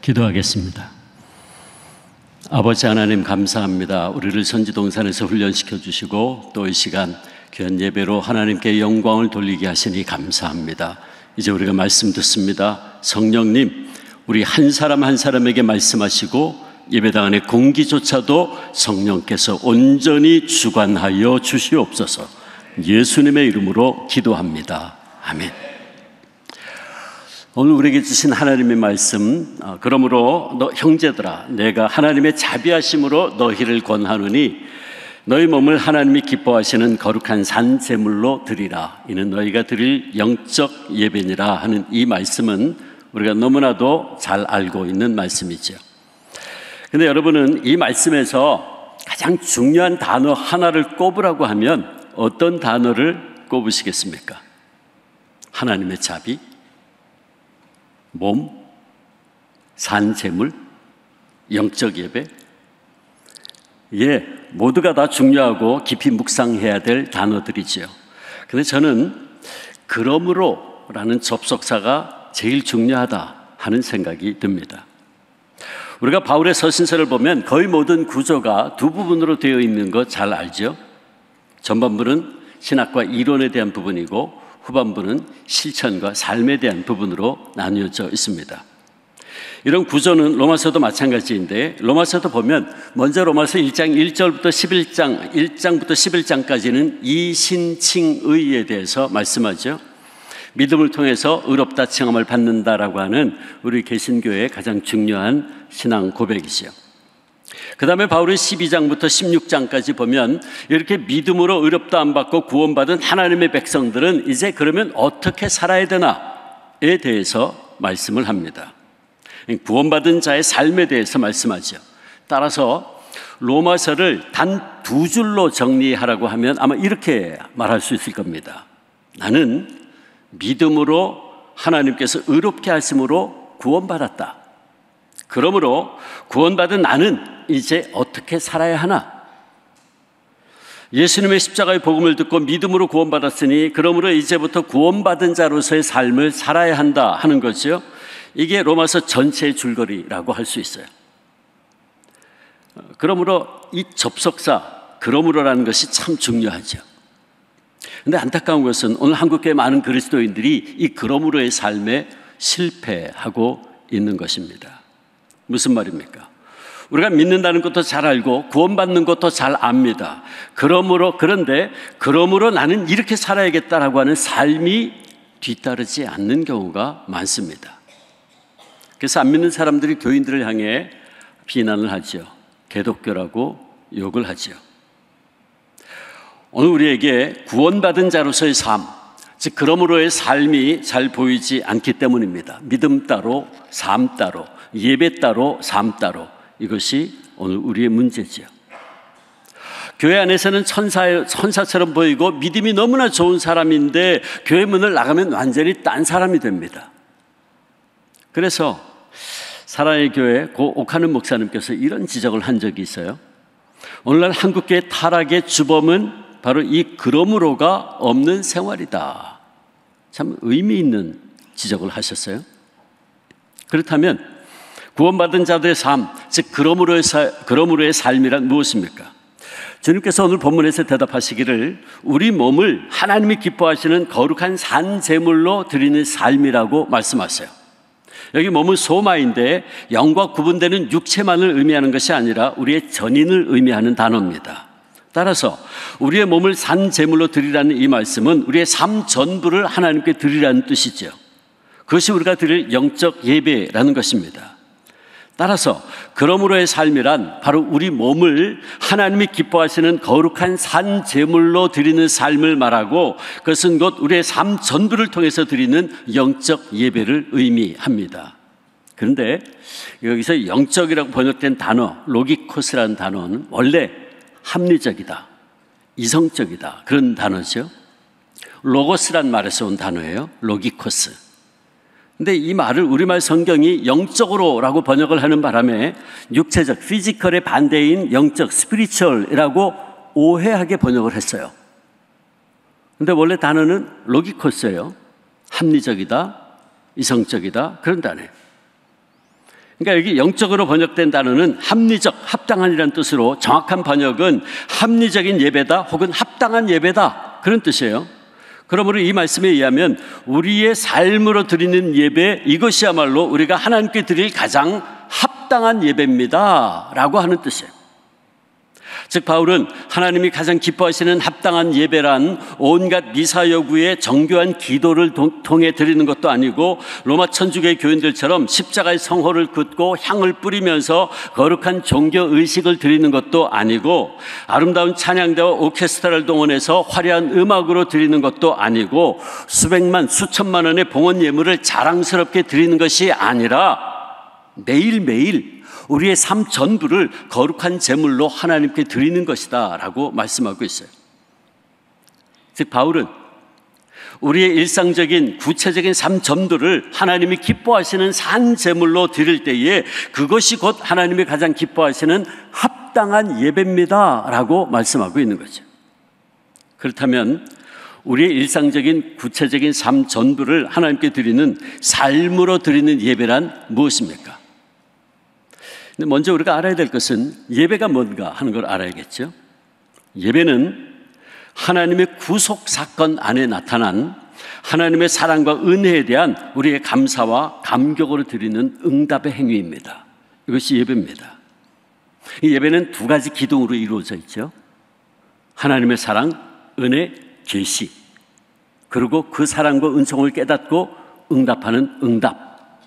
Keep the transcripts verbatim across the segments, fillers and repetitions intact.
기도하겠습니다. 아버지 하나님 감사합니다. 우리를 선지동산에서 훈련시켜 주시고 또 이 시간 귀한 예배로 하나님께 영광을 돌리게 하시니 감사합니다. 이제 우리가 말씀 듣습니다. 성령님, 우리 한 사람 한 사람에게 말씀하시고 예배당 안의 공기조차도 성령께서 온전히 주관하여 주시옵소서. 예수님의 이름으로 기도합니다. 아멘. 오늘 우리에게 주신 하나님의 말씀, 그러므로 너 형제들아, 내가 하나님의 자비하심으로 너희를 권하노니 너희 몸을 하나님이 기뻐하시는 거룩한 산 제물로 드리라. 이는 너희가 드릴 영적 예배니라 하는 이 말씀은 우리가 너무나도 잘 알고 있는 말씀이죠. 근데 여러분은 이 말씀에서 가장 중요한 단어 하나를 꼽으라고 하면 어떤 단어를 꼽으시겠습니까? 하나님의 자비, 몸, 산 제물, 영적 예배. 예, 모두가 다 중요하고 깊이 묵상해야 될 단어들이지요. 그런데 저는 그러므로 라는 접속사가 제일 중요하다 하는 생각이 듭니다. 우리가 바울의 서신서를 보면 거의 모든 구조가 두 부분으로 되어 있는 거 잘 알죠? 전반부는 신학과 이론에 대한 부분이고 후반부는 실천과 삶에 대한 부분으로 나뉘어져 있습니다. 이런 구조는 로마서도 마찬가지인데, 로마서도 보면 먼저 로마서 일 장 일 절부터 십일 장, 일 장부터 십일 장까지는 이신칭의에 대해서 말씀하죠. 믿음을 통해서 의롭다 칭함을 받는다라고 하는 우리 개신교의 가장 중요한 신앙 고백이죠. 그 다음에 바울의 십이 장부터 십육 장까지 보면 이렇게 믿음으로 의롭다함 받고 구원받은 하나님의 백성들은 이제 그러면 어떻게 살아야 되나에 대해서 말씀을 합니다. 구원받은 자의 삶에 대해서 말씀하죠. 따라서 로마서를 단 두 줄로 정리하라고 하면 아마 이렇게 말할 수 있을 겁니다. 나는 믿음으로 하나님께서 의롭게 하심으로 구원받았다. 그러므로 구원받은 나는 이제 어떻게 살아야 하나? 예수님의 십자가의 복음을 듣고 믿음으로 구원받았으니 그러므로 이제부터 구원받은 자로서의 삶을 살아야 한다 하는 거죠. 이게 로마서 전체의 줄거리라고 할 수 있어요. 그러므로 이 접속사 그러므로라는 것이 참 중요하죠. 그런데 안타까운 것은 오늘 한국교회 많은 그리스도인들이 이 그러므로의 삶에 실패하고 있는 것입니다. 무슨 말입니까? 우리가 믿는다는 것도 잘 알고 구원받는 것도 잘 압니다. 그러므로 그런데 그러므로 나는 이렇게 살아야겠다라고 하는 삶이 뒤따르지 않는 경우가 많습니다. 그래서 안 믿는 사람들이 교인들을 향해 비난을 하죠. 개독교라고 욕을 하죠. 오늘 우리에게 구원받은 자로서의 삶, 즉 그러므로의 삶이 잘 보이지 않기 때문입니다. 믿음 따로, 삶 따로, 예배 따로, 삶 따로. 이것이 오늘 우리의 문제지요. 교회 안에서는 천사, 천사처럼 보이고 믿음이 너무나 좋은 사람인데 교회 문을 나가면 완전히 딴 사람이 됩니다. 그래서 사랑의 교회 고 옥하는 목사님께서 이런 지적을 한 적이 있어요. 오늘날 한국교회 타락의 주범은 바로 이 그러므로가 없는 생활이다. 참 의미 있는 지적을 하셨어요. 그렇다면 구원받은 자들의 삶, 즉 그러므로의, 사, 그러므로의 삶이란 무엇입니까? 주님께서 오늘 본문에서 대답하시기를 우리 몸을 하나님이 기뻐하시는 거룩한 산 제물로 드리는 삶이라고 말씀하세요. 여기 몸은 소마인데 영과 구분되는 육체만을 의미하는 것이 아니라 우리의 전인을 의미하는 단어입니다. 따라서 우리의 몸을 산 제물로 드리라는 이 말씀은 우리의 삶 전부를 하나님께 드리라는 뜻이죠. 그것이 우리가 드릴 영적 예배라는 것입니다. 따라서 그러므로의 삶이란 바로 우리 몸을 하나님이 기뻐하시는 거룩한 산 제물로 드리는 삶을 말하고 그것은 곧 우리의 삶 전부를 통해서 드리는 영적 예배를 의미합니다. 그런데 여기서 영적이라고 번역된 단어 로기코스라는 단어는 원래 합리적이다, 이성적이다 그런 단어죠. 로고스란 말에서 온 단어예요. 로기코스. 근데 이 말을 우리말 성경이 영적으로라고 번역을 하는 바람에 육체적, 피지컬의 반대인 영적, 스피리추얼이라고 오해하게 번역을 했어요. 근데 원래 단어는 로기코스예요. 합리적이다, 이성적이다 그런 단어예요. 그러니까 여기 영적으로 번역된 단어는 합리적, 합당한이라는 뜻으로 정확한 번역은 합리적인 예배다 혹은 합당한 예배다 그런 뜻이에요. 그러므로 이 말씀에 의하면 우리의 삶으로 드리는 예배, 이것이야말로 우리가 하나님께 드릴 가장 합당한 예배입니다 라고 하는 뜻이에요. 즉 바울은 하나님이 가장 기뻐하시는 합당한 예배란 온갖 미사여구의 정교한 기도를 통해 드리는 것도 아니고 로마 천주교의 교인들처럼 십자가의 성호를 긋고 향을 뿌리면서 거룩한 종교의식을 드리는 것도 아니고 아름다운 찬양대와 오케스트라를 동원해서 화려한 음악으로 드리는 것도 아니고 수백만 수천만 원의 봉헌 예물을 자랑스럽게 드리는 것이 아니라 매일매일 우리의 삶 전부를 거룩한 제물로 하나님께 드리는 것이다 라고 말씀하고 있어요. 즉 바울은 우리의 일상적인 구체적인 삶 전부를 하나님이 기뻐하시는 산 제물로 드릴 때에 그것이 곧 하나님이 가장 기뻐하시는 합당한 예배입니다 라고 말씀하고 있는 거죠. 그렇다면 우리의 일상적인 구체적인 삶 전부를 하나님께 드리는 삶으로 드리는 예배란 무엇입니까? 근데 먼저 우리가 알아야 될 것은 예배가 뭔가 하는 걸 알아야겠죠. 예배는 하나님의 구속 사건 안에 나타난 하나님의 사랑과 은혜에 대한 우리의 감사와 감격으로 드리는 응답의 행위입니다. 이것이 예배입니다. 이 예배는 두 가지 기둥으로 이루어져 있죠. 하나님의 사랑, 은혜, 계시, 그리고 그 사랑과 은총을 깨닫고 응답하는 응답.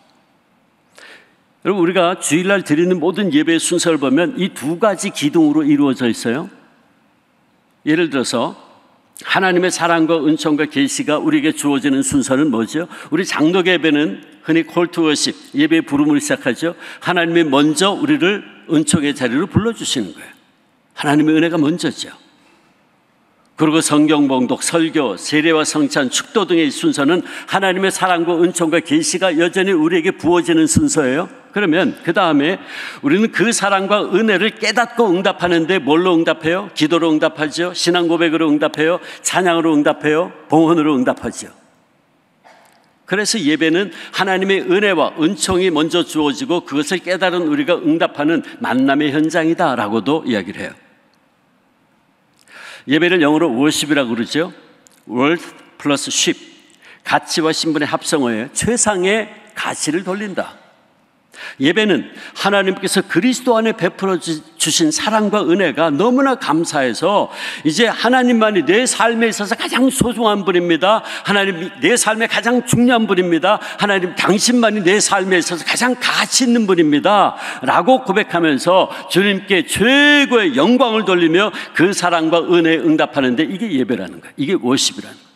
여러분 우리가 주일날 드리는 모든 예배의 순서를 보면 이 두 가지 기둥으로 이루어져 있어요. 예를 들어서 하나님의 사랑과 은총과 계시가 우리에게 주어지는 순서는 뭐죠? 우리 장로교 예배는 흔히 콜 투 워십, 예배의 부름을 시작하죠. 하나님이 먼저 우리를 은총의 자리로 불러주시는 거예요. 하나님의 은혜가 먼저죠. 그리고 성경 봉독, 설교, 세례와 성찬, 축도 등의 순서는 하나님의 사랑과 은총과 계시가 여전히 우리에게 부어지는 순서예요. 그러면 그 다음에 우리는 그 사랑과 은혜를 깨닫고 응답하는데 뭘로 응답해요? 기도로 응답하죠. 신앙 고백으로 응답해요. 찬양으로 응답해요. 봉헌으로 응답하죠. 그래서 예배는 하나님의 은혜와 은총이 먼저 주어지고 그것을 깨달은 우리가 응답하는 만남의 현장이다라고도 이야기를 해요. 예배를 영어로 worship이라고 그러죠. word 플러스 ship, 가치와 신분의 합성어에 최상의 가치를 돌린다. 예배는 하나님께서 그리스도 안에 베풀어 주신 사랑과 은혜가 너무나 감사해서 이제 하나님만이 내 삶에 있어서 가장 소중한 분입니다. 하나님 내 삶에 가장 중요한 분입니다. 하나님 당신만이 내 삶에 있어서 가장 가치 있는 분입니다 라고 고백하면서 주님께 최고의 영광을 돌리며 그 사랑과 은혜에 응답하는데 이게 예배라는 거예요. 이게 워십이라는 거예요.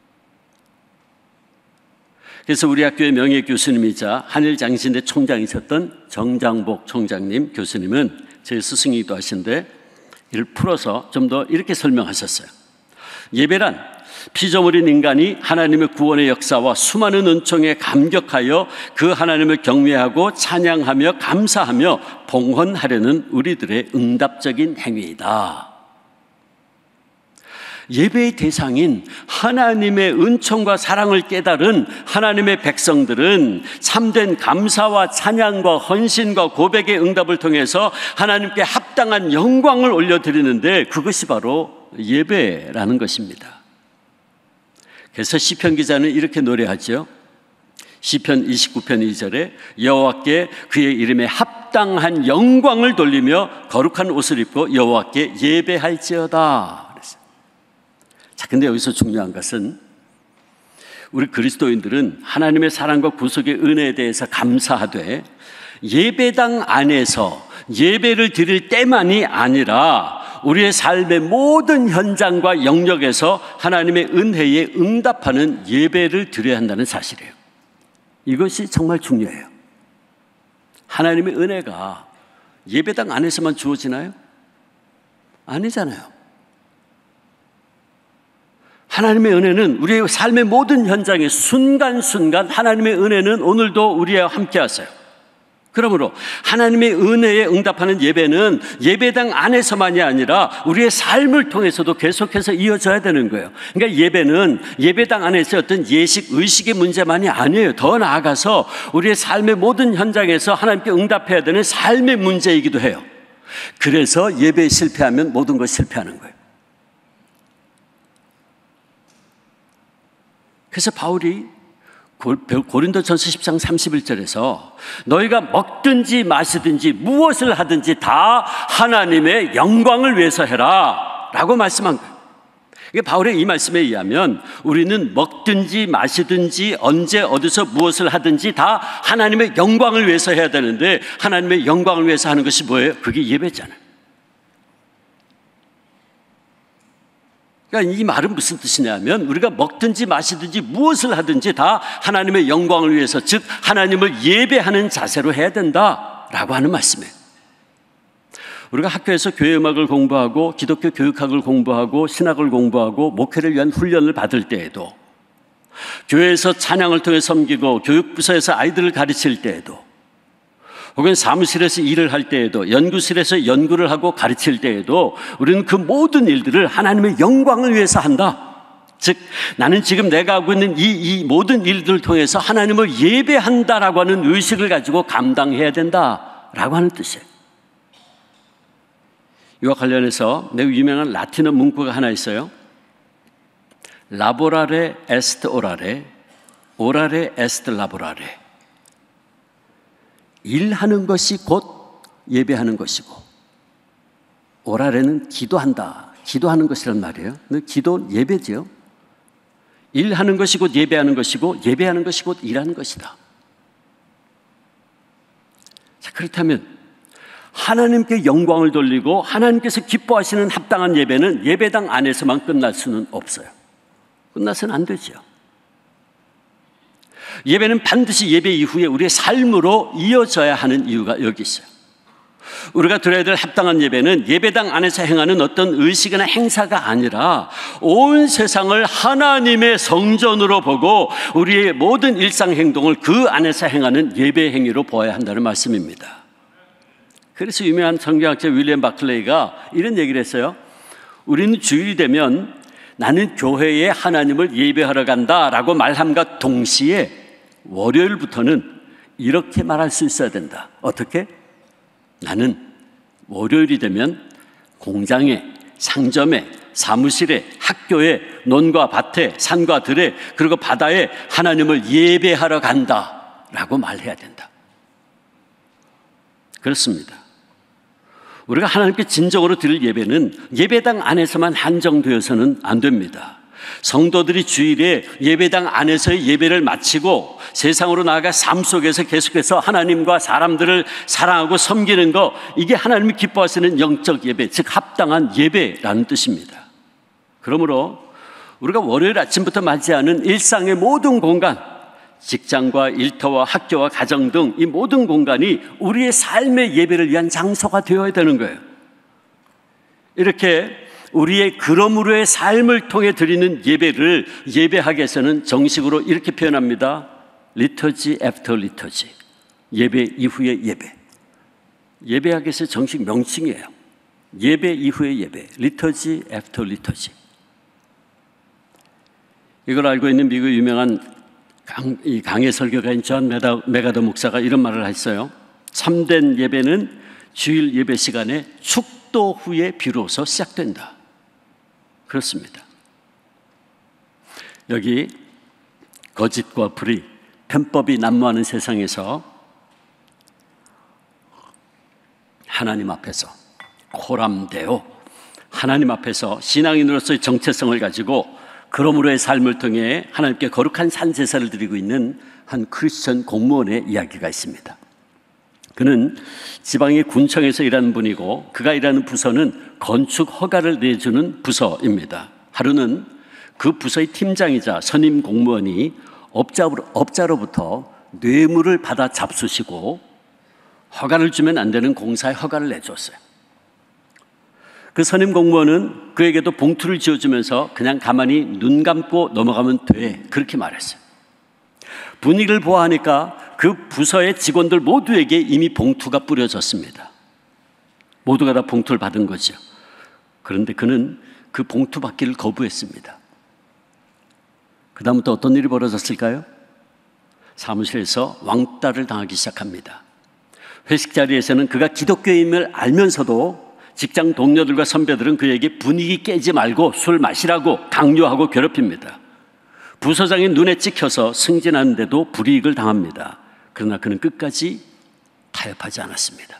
그래서 우리 학교의 명예 교수님이자 한일장신대 총장이셨던 정장복 총장님 교수님은 제 스승이기도 하신데 이를 풀어서 좀 더 이렇게 설명하셨어요. 예배란 피조물인 인간이 하나님의 구원의 역사와 수많은 은총에 감격하여 그 하나님을 경외하고 찬양하며 감사하며 봉헌하려는 우리들의 응답적인 행위이다. 예배의 대상인 하나님의 은총과 사랑을 깨달은 하나님의 백성들은 참된 감사와 찬양과 헌신과 고백의 응답을 통해서 하나님께 합당한 영광을 올려드리는데 그것이 바로 예배라는 것입니다. 그래서 시편 기자는 이렇게 노래하죠. 시편 이십구 편 이 절에 여호와께 그의 이름에 합당한 영광을 돌리며 거룩한 옷을 입고 여호와께 예배할지어다. 자, 근데 여기서 중요한 것은 우리 그리스도인들은 하나님의 사랑과 구속의 은혜에 대해서 감사하되 예배당 안에서 예배를 드릴 때만이 아니라 우리의 삶의 모든 현장과 영역에서 하나님의 은혜에 응답하는 예배를 드려야 한다는 사실이에요. 이것이 정말 중요해요. 하나님의 은혜가 예배당 안에서만 주어지나요? 아니잖아요. 하나님의 은혜는 우리의 삶의 모든 현장에 순간순간 하나님의 은혜는 오늘도 우리와 함께 하세요. 그러므로 하나님의 은혜에 응답하는 예배는 예배당 안에서만이 아니라 우리의 삶을 통해서도 계속해서 이어져야 되는 거예요. 그러니까 예배는 예배당 안에서 어떤 예식, 의식의 문제만이 아니에요. 더 나아가서 우리의 삶의 모든 현장에서 하나님께 응답해야 되는 삶의 문제이기도 해요. 그래서 예배에 실패하면 모든 것이 실패하는 거예요. 그래서 바울이 고린도전서 십 장 삼십일 절에서 너희가 먹든지 마시든지 무엇을 하든지 다 하나님의 영광을 위해서 해라 라고 말씀한 거예요. 바울의 이 말씀에 의하면 우리는 먹든지 마시든지 언제 어디서 무엇을 하든지 다 하나님의 영광을 위해서 해야 되는데, 하나님의 영광을 위해서 하는 것이 뭐예요? 그게 예배잖아요. 그러니까 이 말은 무슨 뜻이냐면 우리가 먹든지 마시든지 무엇을 하든지 다 하나님의 영광을 위해서, 즉 하나님을 예배하는 자세로 해야 된다라고 하는 말씀이에요. 우리가 학교에서 교회 음악을 공부하고 기독교 교육학을 공부하고 신학을 공부하고 목회를 위한 훈련을 받을 때에도, 교회에서 찬양을 통해 섬기고 교육부서에서 아이들을 가르칠 때에도, 혹은 사무실에서 일을 할 때에도, 연구실에서 연구를 하고 가르칠 때에도 우리는 그 모든 일들을 하나님의 영광을 위해서 한다. 즉 나는 지금 내가 하고 있는 이, 이 모든 일들을 통해서 하나님을 예배한다라고 하는 의식을 가지고 감당해야 된다라고 하는 뜻이에요. 이와 관련해서 매우 유명한 라틴어 문구가 하나 있어요. 라보라레 에스트 오라레, 오라레 에스트 라보라레. 일하는 것이 곧 예배하는 것이고, 오라레는 기도한다, 기도하는 것이란 말이에요. 근데 기도 예배죠. 일하는 것이 곧 예배하는 것이고, 예배하는 것이 곧 일하는 것이다. 자, 그렇다면 하나님께 영광을 돌리고 하나님께서 기뻐하시는 합당한 예배는 예배당 안에서만 끝날 수는 없어요. 끝나서는 안 되죠. 예배는 반드시 예배 이후에 우리의 삶으로 이어져야 하는 이유가 여기 있어요. 우리가 드려야 될 합당한 예배는 예배당 안에서 행하는 어떤 의식이나 행사가 아니라 온 세상을 하나님의 성전으로 보고 우리의 모든 일상 행동을 그 안에서 행하는 예배 행위로 보아야 한다는 말씀입니다. 그래서 유명한 성경학자 윌리엄 바클레이가 이런 얘기를 했어요. 우리는 주일이 되면 나는 교회에 하나님을 예배하러 간다라고 말함과 동시에 월요일부터는 이렇게 말할 수 있어야 된다. 어떻게? 나는 월요일이 되면 공장에, 상점에, 사무실에, 학교에, 논과 밭에, 산과 들에, 그리고 바다에 하나님을 예배하러 간다라고 말해야 된다. 그렇습니다. 우리가 하나님께 진정으로 드릴 예배는 예배당 안에서만 한정되어서는 안 됩니다. 성도들이 주일에 예배당 안에서의 예배를 마치고 세상으로 나아가 삶 속에서 계속해서 하나님과 사람들을 사랑하고 섬기는 것, 이게 하나님이 기뻐하시는 영적 예배, 즉 합당한 예배라는 뜻입니다. 그러므로 우리가 월요일 아침부터 맞이하는 일상의 모든 공간, 직장과 일터와 학교와 가정 등 이 모든 공간이 우리의 삶의 예배를 위한 장소가 되어야 되는 거예요. 이렇게 우리의 그러므로의 삶을 통해 드리는 예배를 예배학에서는 정식으로 이렇게 표현합니다. 리터지 애프터 리터지, 예배 이후의 예배. 예배학에서 정식 명칭이에요. 예배 이후의 예배, 리터지 애프터 리터지. 이걸 알고 있는 미국 유명한 강, 이 강해 설교가인 존 메가더 목사가 이런 말을 했어요. 참된 예배는 주일 예배 시간에 축도 후에 비로소 시작된다. 그렇습니다. 여기 거짓과 불의, 편법이 난무하는 세상에서 하나님 앞에서 코람데오, 하나님 앞에서 신앙인으로서의 정체성을 가지고 그러므로의 삶을 통해 하나님께 거룩한 산제사를 드리고 있는 한 크리스천 공무원의 이야기가 있습니다. 그는 지방의 군청에서 일하는 분이고 그가 일하는 부서는 건축 허가를 내주는 부서입니다. 하루는 그 부서의 팀장이자 선임 공무원이 업자로부터 뇌물을 받아 잡수시고 허가를 주면 안 되는 공사에 허가를 내줬어요. 그 선임 공무원은 그에게도 봉투를 지어주면서 그냥 가만히 눈 감고 넘어가면 돼, 그렇게 말했어요. 분위기를 보아하니까 그 부서의 직원들 모두에게 이미 봉투가 뿌려졌습니다. 모두가 다 봉투를 받은 거죠. 그런데 그는 그 봉투 받기를 거부했습니다. 그 다음부터 어떤 일이 벌어졌을까요? 사무실에서 왕따를 당하기 시작합니다. 회식 자리에서는 그가 기독교임을 알면서도 직장 동료들과 선배들은 그에게 분위기 깨지 말고 술 마시라고 강요하고 괴롭힙니다. 부서장의 눈에 찍혀서 승진하는데도 불이익을 당합니다. 그러나 그는 끝까지 타협하지 않았습니다.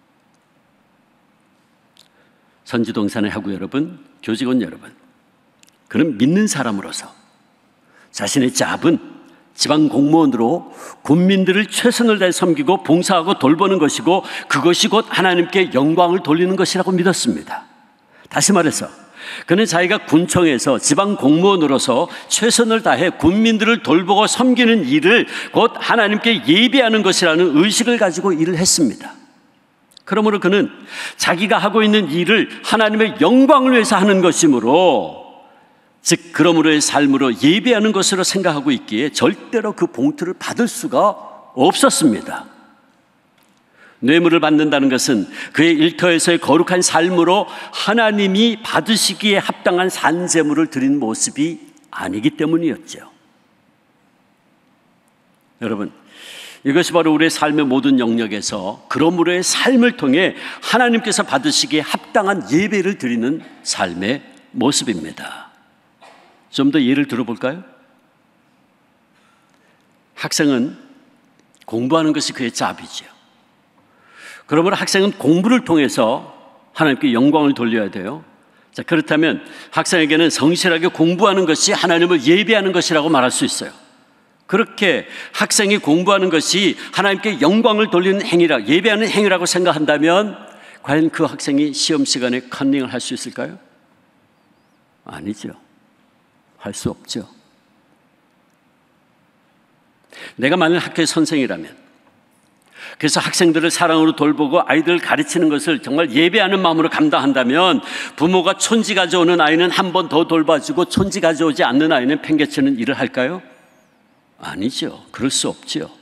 선지동산의 하구 여러분, 교직원 여러분, 그는 믿는 사람으로서 자신의 잡은 지방 공무원으로 국민들을 최선을 다해 섬기고 봉사하고 돌보는 것이고 그것이 곧 하나님께 영광을 돌리는 것이라고 믿었습니다. 다시 말해서 그는 자기가 군청에서 지방 공무원으로서 최선을 다해 국민들을 돌보고 섬기는 일을 곧 하나님께 예배하는 것이라는 의식을 가지고 일을 했습니다. 그러므로 그는 자기가 하고 있는 일을 하나님의 영광을 위해서 하는 것이므로, 즉 그러므로의 삶으로 예배하는 것으로 생각하고 있기에 절대로 그 봉투를 받을 수가 없었습니다. 뇌물을 받는다는 것은 그의 일터에서의 거룩한 삶으로 하나님이 받으시기에 합당한 산제물을 드린 모습이 아니기 때문이었죠. 여러분, 이것이 바로 우리의 삶의 모든 영역에서 그러므로의 삶을 통해 하나님께서 받으시기에 합당한 예배를 드리는 삶의 모습입니다. 좀 더 예를 들어볼까요? 학생은 공부하는 것이 그의 잡이죠. 그러므로 학생은 공부를 통해서 하나님께 영광을 돌려야 돼요. 자, 그렇다면 학생에게는 성실하게 공부하는 것이 하나님을 예배하는 것이라고 말할 수 있어요. 그렇게 학생이 공부하는 것이 하나님께 영광을 돌리는 행위라, 예배하는 행위라고 생각한다면 과연 그 학생이 시험 시간에 컨닝을 할 수 있을까요? 아니죠. 할 수 없죠. 내가 만약 학교의 선생이라면, 그래서 학생들을 사랑으로 돌보고 아이들을 가르치는 것을 정말 예배하는 마음으로 감당한다면 부모가 촌지 가져오는 아이는 한 번 더 돌봐주고 촌지 가져오지 않는 아이는 팽개치는 일을 할까요? 아니죠. 그럴 수 없죠.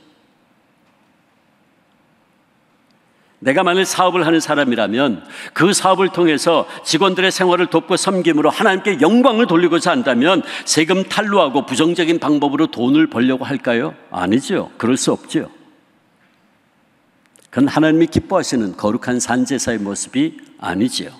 내가 만일 사업을 하는 사람이라면 그 사업을 통해서 직원들의 생활을 돕고 섬김으로 하나님께 영광을 돌리고자 한다면 세금 탈루하고 부정적인 방법으로 돈을 벌려고 할까요? 아니죠. 그럴 수 없죠. 그건 하나님이 기뻐하시는 거룩한 산제사의 모습이 아니지요.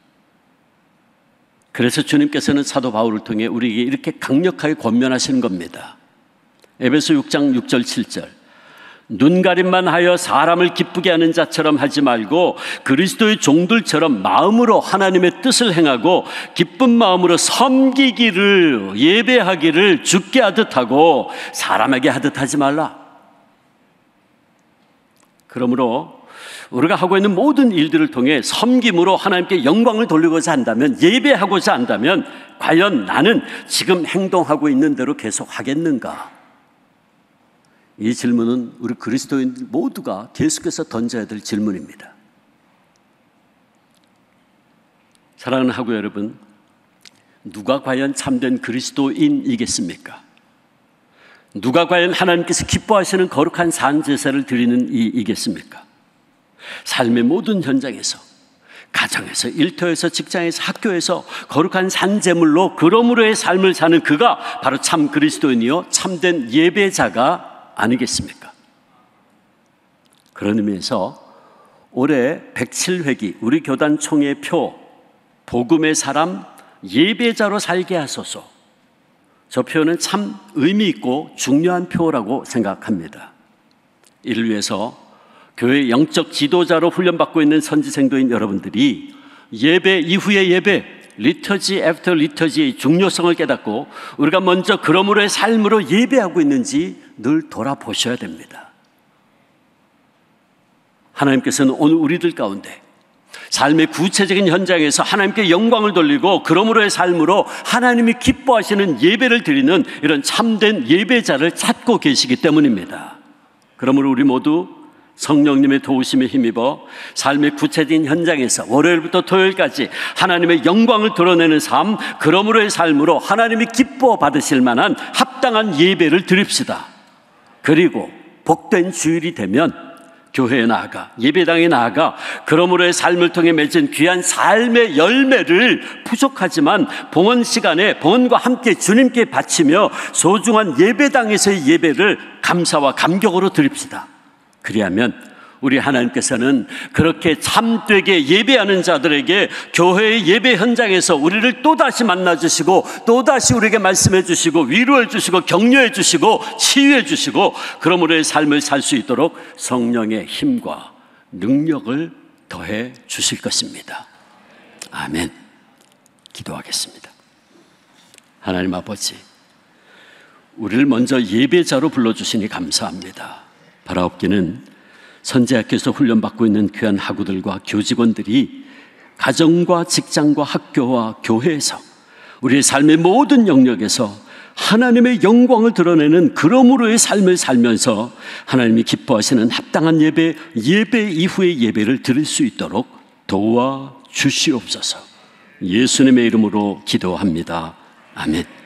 그래서 주님께서는 사도 바울을 통해 우리에게 이렇게 강력하게 권면하시는 겁니다. 에베소 육 장 육 절 칠 절, 눈가림만 하여 사람을 기쁘게 하는 자처럼 하지 말고 그리스도의 종들처럼 마음으로 하나님의 뜻을 행하고 기쁜 마음으로 섬기기를, 예배하기를 주께 하듯 하고 사람에게 하듯 하지 말라. 그러므로 우리가 하고 있는 모든 일들을 통해 섬김으로 하나님께 영광을 돌리고자 한다면, 예배하고자 한다면 과연 나는 지금 행동하고 있는 대로 계속 하겠는가? 이 질문은 우리 그리스도인 모두가 계속해서 던져야 될 질문입니다. 사랑하는 하구 여러분, 누가 과연 참된 그리스도인이겠습니까? 누가 과연 하나님께서 기뻐하시는 거룩한 산제사를 드리는 이이겠습니까? 삶의 모든 현장에서, 가정에서, 일터에서, 직장에서, 학교에서 거룩한 산제물로 그러므로의 삶을 사는 그가 바로 참 그리스도인이요 참된 예배자가 아니겠습니까? 그런 의미에서 올해 백칠 회기 우리 교단 총회 표, 복음의 사람 예배자로 살게 하소서. 저 표는 참 의미 있고 중요한 표라고 생각합니다. 이를 위해서 교회 영적 지도자로 훈련받고 있는 선지생도인 여러분들이 예배 이후의 예배, 리터지 애프터 리터지의 중요성을 깨닫고 우리가 먼저 그러므로의 삶으로 예배하고 있는지 늘 돌아보셔야 됩니다. 하나님께서는 오늘 우리들 가운데 삶의 구체적인 현장에서 하나님께 영광을 돌리고 그러므로의 삶으로 하나님이 기뻐하시는 예배를 드리는 이런 참된 예배자를 찾고 계시기 때문입니다. 그러므로 우리 모두 성령님의 도우심에 힘입어 삶의 구체적인 현장에서 월요일부터 토요일까지 하나님의 영광을 드러내는 삶, 그러므로의 삶으로 하나님이 기뻐 받으실 만한 합당한 예배를 드립시다. 그리고 복된 주일이 되면 교회에 나아가, 예배당에 나아가 그러므로의 삶을 통해 맺은 귀한 삶의 열매를 부족하지만 봉헌 시간에 봉헌과 함께 주님께 바치며 소중한 예배당에서의 예배를 감사와 감격으로 드립시다. 그리하면 우리 하나님께서는 그렇게 참되게 예배하는 자들에게 교회의 예배 현장에서 우리를 또다시 만나주시고 또다시 우리에게 말씀해 주시고 위로해 주시고 격려해 주시고 치유해 주시고 그러므로의 삶을 살 수 있도록 성령의 힘과 능력을 더해 주실 것입니다. 아멘. 기도하겠습니다. 하나님 아버지, 우리를 먼저 예배자로 불러주시니 감사합니다. 바라옵기는 선제학교에서 훈련받고 있는 귀한 학우들과 교직원들이 가정과 직장과 학교와 교회에서 우리의 삶의 모든 영역에서 하나님의 영광을 드러내는 그러므로의 삶을 살면서 하나님이 기뻐하시는 합당한 예배, 예배 이후의 예배를 드릴 수 있도록 도와 주시옵소서. 예수님의 이름으로 기도합니다. 아멘.